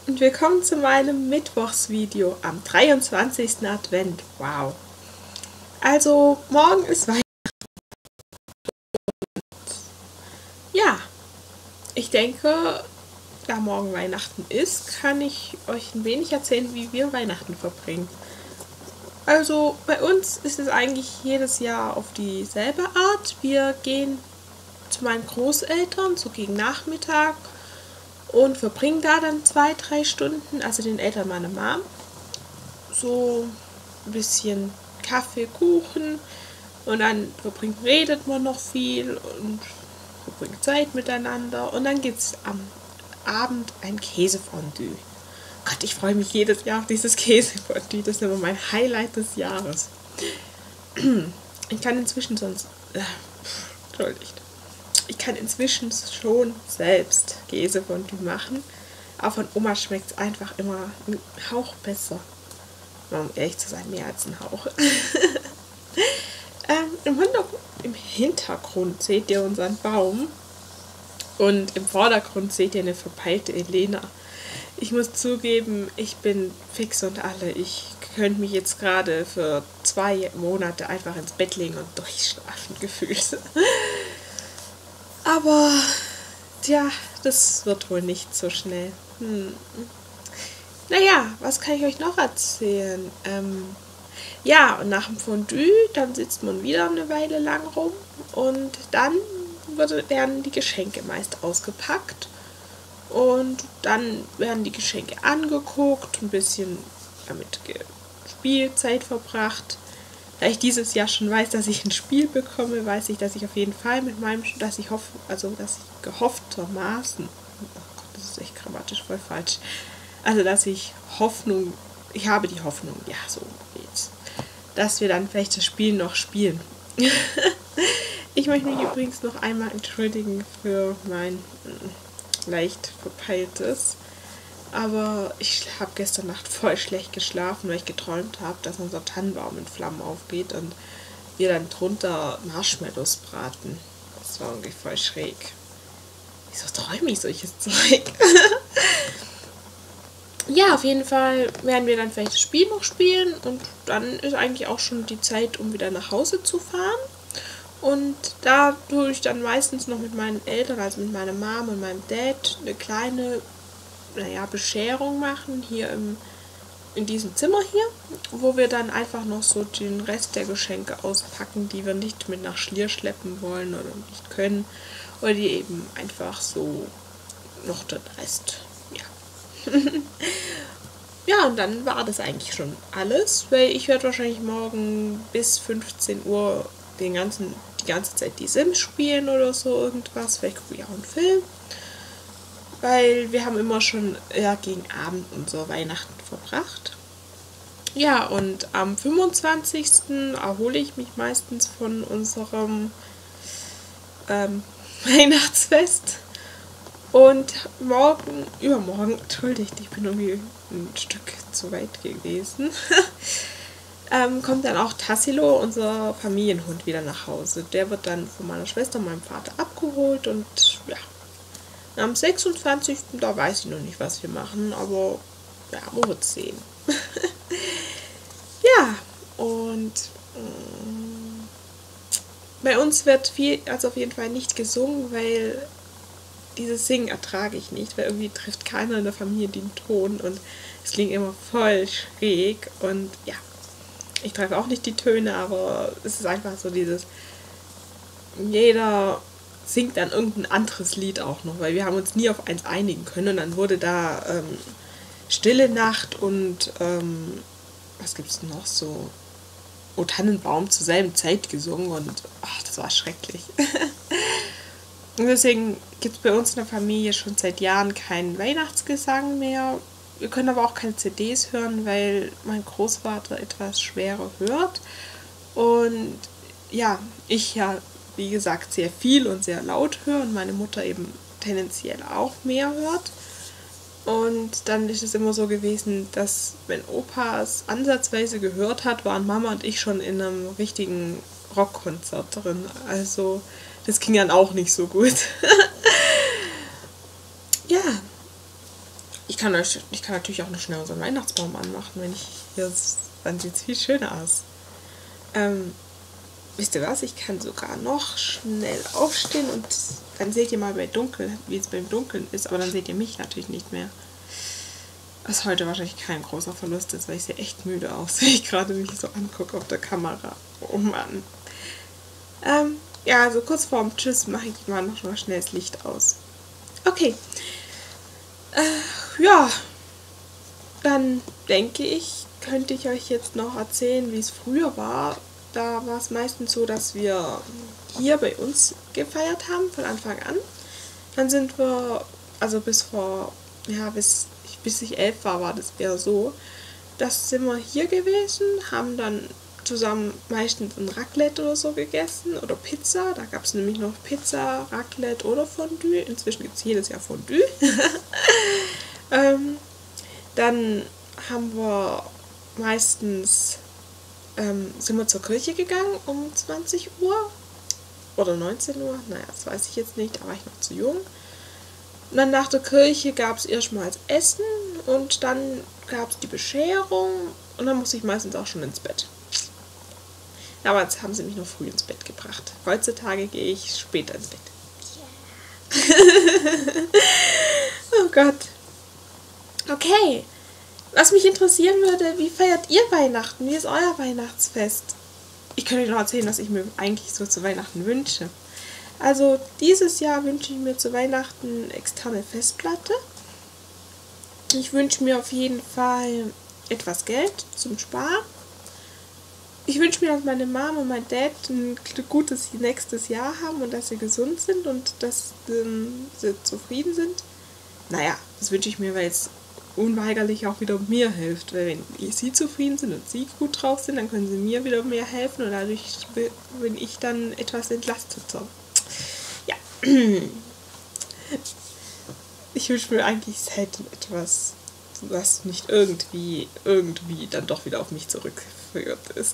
und willkommen zu meinem Mittwochsvideo am 23. Advent. Wow. Also morgen ist Weihnachten. Ja, ich denke, da morgen Weihnachten ist, kann ich euch ein wenig erzählen, wie wir Weihnachten verbringen. Also bei uns ist es eigentlich jedes Jahr auf dieselbe Art. Wir gehen zu meinen Großeltern, so gegen Nachmittag, und verbringen da dann 2-3 Stunden, also den Eltern meiner Mom, so ein bisschen Kaffee, Kuchen, und dann redet man noch viel und verbringt Zeit miteinander, und dann gibt es am Abend ein Käsefondue. Gott, ich freue mich jedes Jahr auf dieses Käsefondue, das ist immer mein Highlight des Jahres. Ich kann inzwischen Ich kann inzwischen schon selbst Käsefondue machen, aber von Oma schmeckt es einfach immer einen Hauch besser. Um ehrlich zu sein, mehr als ein Hauch. Im Hintergrund seht ihr unseren Baum und im Vordergrund seht ihr eine verpeilte Elena. Ich muss zugeben, ich bin fix und alle. Ich könnte mich jetzt gerade für 2 Monate einfach ins Bett legen und durchschlafen gefühlt. Aber, tja, das wird wohl nicht so schnell. Naja, was kann ich euch noch erzählen? Ja, und nach dem Fondue, dann sitzt man wieder eine Weile lang rum und dann werden die Geschenke meist ausgepackt und dann werden die Geschenke angeguckt, ein bisschen damit Spielzeit verbracht. Da ich dieses Jahr schon weiß, dass ich ein Spiel bekomme, weiß ich, dass ich auf jeden Fall mit meinem, dass ich gehofftermaßen, oh Gott, das ist echt grammatisch voll falsch, also ich habe die Hoffnung, ja, so geht's, dass wir dann vielleicht das Spiel noch spielen. Ich möchte mich übrigens noch einmal entschuldigen für mein leicht verpeiltes, aber ich habe gestern Nacht voll schlecht geschlafen, weil ich geträumt habe, dass unser Tannenbaum in Flammen aufgeht und wir dann drunter Marshmallows braten. Das war irgendwie voll schräg. Wieso träume ich solches Zeug? Ja, auf jeden Fall werden wir dann vielleicht das Spiel noch spielen und dann ist eigentlich auch schon die Zeit, um wieder nach Hause zu fahren. Und da tue ich dann meistens noch mit meinen Eltern, also mit meiner Mom und meinem Dad, eine kleine Bescherung machen, hier in diesem Zimmer hier, wo wir dann einfach noch so den Rest der Geschenke auspacken, die wir nicht mit nach Schlier schleppen wollen oder nicht können, oder die eben einfach so noch den Rest, ja. Ja, und dann war das eigentlich schon alles, weil ich werde wahrscheinlich morgen bis 15 Uhr die ganze Zeit die Sims spielen oder so irgendwas, vielleicht gucke ich auch einen Film. Weil wir haben immer schon gegen Abend unser Weihnachten verbracht. Ja, und am 25. erhole ich mich meistens von unserem Weihnachtsfest. Und übermorgen, entschuldigt, ich bin irgendwie ein Stück zu weit gewesen, kommt dann auch Tassilo, unser Familienhund, wieder nach Hause. Der wird dann von meiner Schwester und meinem Vater abgeholt und ja. Am 26. da weiß ich noch nicht, was wir machen, aber ja, man wird sehen. Ja, und bei uns wird auf jeden Fall nicht gesungen, weil dieses Singen ertrage ich nicht, weil irgendwie trifft keiner in der Familie den Ton und es klingt immer voll schräg und ja, ich treffe auch nicht die Töne, aber es ist einfach so jeder singt dann irgendein anderes Lied auch noch, weil wir haben uns nie auf eins einigen können und dann wurde da Stille Nacht und was gibt's noch so? O Tannenbaum zur selben Zeit gesungen und das war schrecklich. Und deswegen gibt es bei uns in der Familie schon seit Jahren keinen Weihnachtsgesang mehr. Wir können aber auch keine CDs hören, weil mein Großvater etwas schwerer hört und ja, ich wie gesagt, sehr viel und sehr laut höre und meine Mutter eben tendenziell auch mehr hört. Und dann ist es immer so gewesen, dass wenn Opa es ansatzweise gehört hat, waren Mama und ich schon in einem richtigen Rockkonzert drin. Also das ging dann auch nicht so gut. Ja, Ich kann natürlich auch noch schnell unseren Weihnachtsbaum anmachen, wenn ich hier, dann sieht es viel schöner aus. Wisst ihr was? Ich kann sogar noch schnell aufstehen und dann seht ihr mal bei Dunkel, wie es beim Dunkeln ist, aber dann seht ihr mich natürlich nicht mehr. Was heute wahrscheinlich kein großer Verlust ist, weil ich sehe echt müde aus, wenn ich gerade mich so angucke auf der Kamera. Oh Mann. Ja, also kurz vorm Tschüss mache ich mal noch mal schnell das Licht aus. Okay. Ja, dann denke ich, könnte ich euch jetzt noch erzählen, wie es früher war. Da war es meistens so, dass wir hier bei uns gefeiert haben, von Anfang an. Dann sind wir, also bis ich 11 war, war das eher so. Das sind wir hier gewesen, haben dann zusammen meistens ein Raclette oder so gegessen oder Pizza. Da gab es nämlich noch Pizza, Raclette oder Fondue. Inzwischen gibt es jedes Jahr Fondue. Dann haben wir meistens sind wir zur Kirche gegangen um 20 Uhr oder 19 Uhr. Naja, das weiß ich jetzt nicht, da war ich noch zu jung. Und dann nach der Kirche gab es erstmals Essen und dann gab es die Bescherung und dann musste ich meistens auch schon ins Bett. Damals haben sie mich noch früh ins Bett gebracht. Heutzutage gehe ich später ins Bett. Yeah. Oh Gott. Okay. Was mich interessieren würde, wie feiert ihr Weihnachten? Wie ist euer Weihnachtsfest? Ich könnte euch noch erzählen, was ich mir eigentlich so zu Weihnachten wünsche. Also dieses Jahr wünsche ich mir zu Weihnachten eine externe Festplatte. Ich wünsche mir auf jeden Fall etwas Geld zum Sparen. Ich wünsche mir, dass meine Mom und mein Dad ein gutes nächstes Jahr haben und dass sie gesund sind und dass sie zufrieden sind. Naja, das wünsche ich mir, weil es unweigerlich auch wieder mir hilft. Weil wenn sie zufrieden sind und sie gut drauf sind, dann können sie mir wieder mehr helfen und dadurch bin ich dann etwas entlasteter. Ja. Ich wünsche mir eigentlich selten etwas, was nicht irgendwie dann doch wieder auf mich zurückführt ist.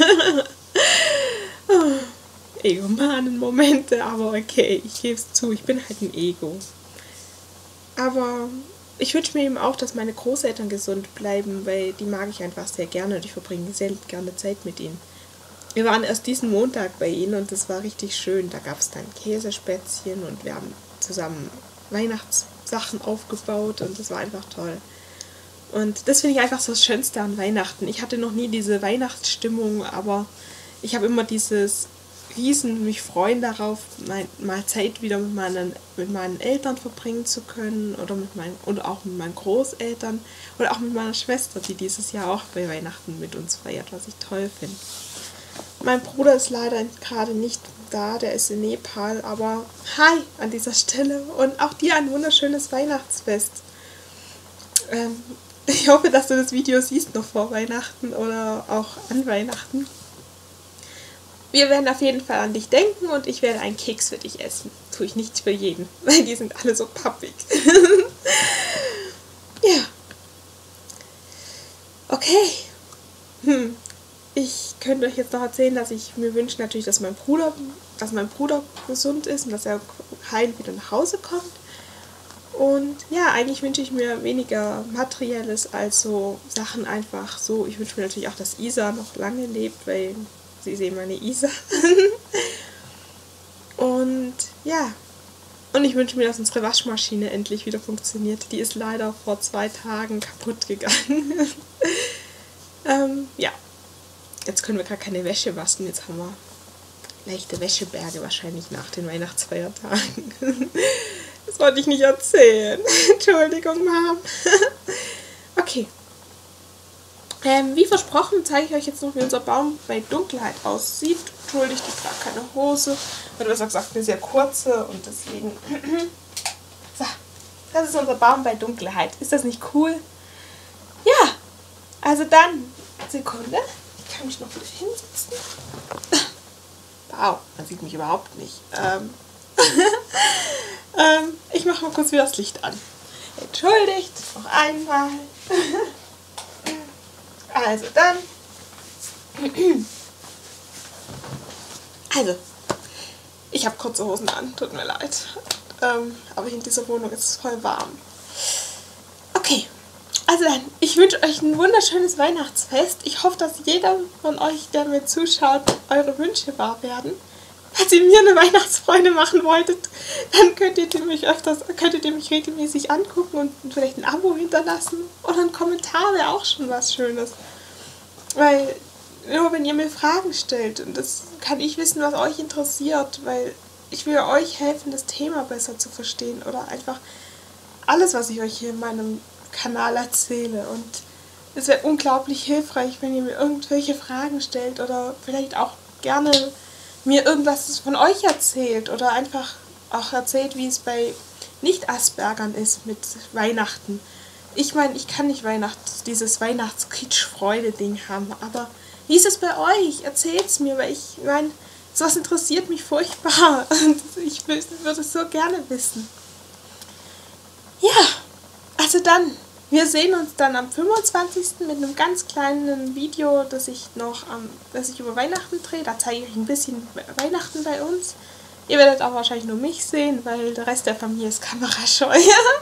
Egomanen Momente, aber okay, ich gebe es zu, ich bin halt ein Ego. Aber ich wünsche mir eben auch, dass meine Großeltern gesund bleiben, weil die mag ich einfach sehr gerne und ich verbringe sehr gerne Zeit mit ihnen. Wir waren erst diesen Montag bei ihnen und das war richtig schön. Da gab es dann Käsespätzchen und wir haben zusammen Weihnachtssachen aufgebaut und das war einfach toll. Und das finde ich einfach so das Schönste an Weihnachten. Ich hatte noch nie diese Weihnachtsstimmung, aber ich habe immer dieses mich freuen darauf, mal Zeit wieder mit meinen Eltern verbringen zu können oder auch mit meinen Großeltern oder auch mit meiner Schwester, die dieses Jahr auch bei Weihnachten mit uns feiert, was ich toll finde. Mein Bruder ist leider gerade nicht da, der ist in Nepal, aber hi an dieser Stelle und auch dir ein wunderschönes Weihnachtsfest. Ich hoffe, dass du das Video siehst noch vor Weihnachten oder auch an Weihnachten. Wir werden auf jeden Fall an dich denken und ich werde einen Keks für dich essen. Tue ich nicht für jeden, weil die sind alle so pappig. Ja. Okay. Ich könnte euch jetzt noch erzählen, dass ich mir wünsche natürlich, dass mein Bruder gesund ist und dass er heil wieder nach Hause kommt. Und ja, eigentlich wünsche ich mir weniger Materielles als so Sachen einfach so. Ich wünsche mir natürlich auch, dass Isa noch lange lebt, weil Sie sehen meine Isa. Und ja. Und ich wünsche mir, dass unsere Waschmaschine endlich wieder funktioniert. Die ist leider vor 2 Tagen kaputt gegangen. Ja. Jetzt können wir gar keine Wäsche waschen. Jetzt haben wir leichte Wäscheberge wahrscheinlich nach den Weihnachtsfeiertagen. Das wollte ich nicht erzählen. Entschuldigung, Mom. Okay. Wie versprochen zeige ich euch jetzt noch, wie unser Baum bei Dunkelheit aussieht. Entschuldigt, ich trage keine Hose. Oder besser gesagt, eine sehr kurze und deswegen... So, das ist unser Baum bei Dunkelheit. Ist das nicht cool? Ja, also dann, Sekunde. Ich kann mich noch wieder hinsetzen. Wow, man sieht mich überhaupt nicht. Ich mache mal kurz wieder das Licht an. Entschuldigt, noch einmal. Also dann. Also, ich habe kurze Hosen an, tut mir leid. Aber in dieser Wohnung ist es voll warm. Okay, also dann, ich wünsche euch ein wunderschönes Weihnachtsfest. Ich hoffe, dass jeder von euch, der mir zuschaut, eure Wünsche wahr werden. Falls ihr mir eine Weihnachtsfreude machen wolltet, dann könntet ihr mich regelmäßig angucken und vielleicht ein Abo hinterlassen. Oder ein Kommentar wäre auch schon was Schönes. Weil nur wenn ihr mir Fragen stellt, und das kann ich wissen, was euch interessiert, weil ich will euch helfen, das Thema besser zu verstehen oder einfach alles, was ich euch hier in meinem Kanal erzähle. Und es wäre unglaublich hilfreich, wenn ihr mir irgendwelche Fragen stellt oder vielleicht auch gerne mir irgendwas von euch erzählt oder einfach auch erzählt, wie es bei Nicht-Aspergern ist mit Weihnachten. Ich meine, ich kann nicht dieses Weihnachts-Kitsch-Freude-Ding haben, aber wie ist es bei euch? Erzählt's mir, weil ich meine, sowas interessiert mich furchtbar und ich würde es so gerne wissen. Ja, also dann, wir sehen uns dann am 25. mit einem ganz kleinen Video, das ich über Weihnachten drehe. Da zeige ich euch ein bisschen Weihnachten bei uns. Ihr werdet auch wahrscheinlich nur mich sehen, weil der Rest der Familie ist kamerascheu.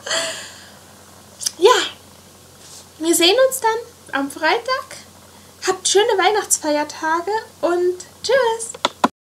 Ja, wir sehen uns dann am Freitag. Habt schöne Weihnachtsfeiertage und tschüss!